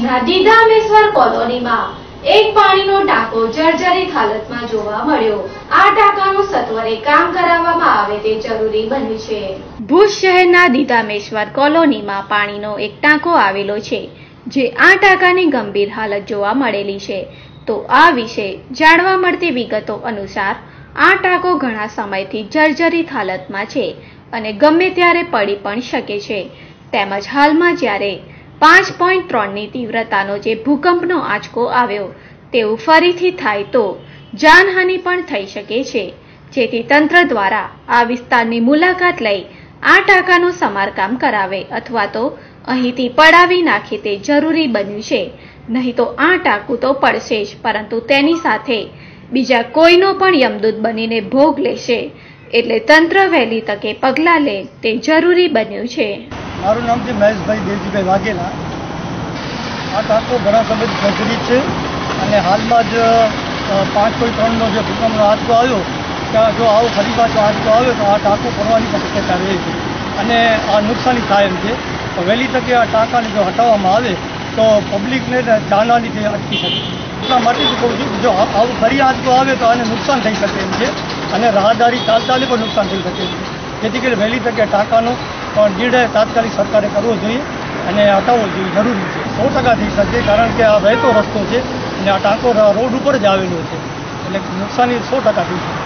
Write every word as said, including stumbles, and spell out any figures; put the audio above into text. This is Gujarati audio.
શહેરના દીધામેશ્વર કોલોનીમાં એક પાણીનો ટાંકો જર્જરિત હાલતમાં જોવા મળ્યો। આ ટાંકાનું સત્વરે કામ કરાવવામાં આવે તે જરૂરી બન્યું છે। ભુજ શહેરના દીધામેશ્વર કોલોનીમાં પાણીનો એક ટાંકો આવેલો છે, જે આ ટાંકાની ગંભીર હાલત જોવા મળેલી છે। તો આ વિશે જાણવા મળતી વિગતો અનુસાર આ ટાંકો ઘણા સમયથી જર્જરિત હાલતમાં છે અને ગમે ત્યારે પડી પણ શકે છે। તેમજ હાલમાં જ્યારે પાંચ પોઈન્ટ ત્રણની તીવ્રતાનો જે ભૂકંપનો આંચકો આવ્યો તેવું ફરીથી થાય તો જાનહાનિ પણ થઈ શકે છે, જેથી તંત્ર દ્વારા આ વિસ્તારની મુલાકાત લઈ આ ટાંકાનું સમારકામ કરાવે અથવા તો અહીંથી પડાવી નાખે તે જરૂરી બન્યું છે। નહીં તો આ ટાંકું તો પડશે જ, પરંતુ તેની સાથે બીજા કોઈનો પણ યમદૂત બનીને ભોગ લેશે, એટલે તંત્ર વહેલી તકે પગલાં લે તે જરૂરી બન્યું છે। મારું નામ છે મહેશભાઈ દેવજીભાઈ વાઘેલા। આ ટાંકો ઘણા સમયથી જર્જરિત છે અને હાલમાં જ પાંચ પોઈન્ટ ત્રણનો જે ભૂકંપનો આંચકો આવ્યો ત્યાં જો આવો ફરી પાછો આંચકો આવ્યો તો આ ટાંકો પડવાની પણ શક્યતા રહે છે અને આ નુકસાની થાય એમ છે। તો વહેલી તકે આ ટાંકાને જો હટાવવામાં આવે તો પબ્લિકને જાનહાનિથી અટકી શકે। એટલા માટે જ કહું છું જો આવું ફરી આંચકો આવે તો આને નુકસાન થઈ શકે એમ છે અને રાહદારી ચાલતાને પણ નુકસાન થઈ શકે છે। જેથી કરી વહેલી તકે ટાંકાનો નિર્ણય તાત્કાલિક સરકારે કરવો જોઈએ અને હટાવવો જોઈએ, જરૂરી છે। સો ટકા થઈ શકે, કારણ કે આ વહેતો રસ્તો છે અને આ ટાંકો રોડ ઉપર જ આવેલો છે, એટલે નુકસાની સો ટકા થઈ શકે।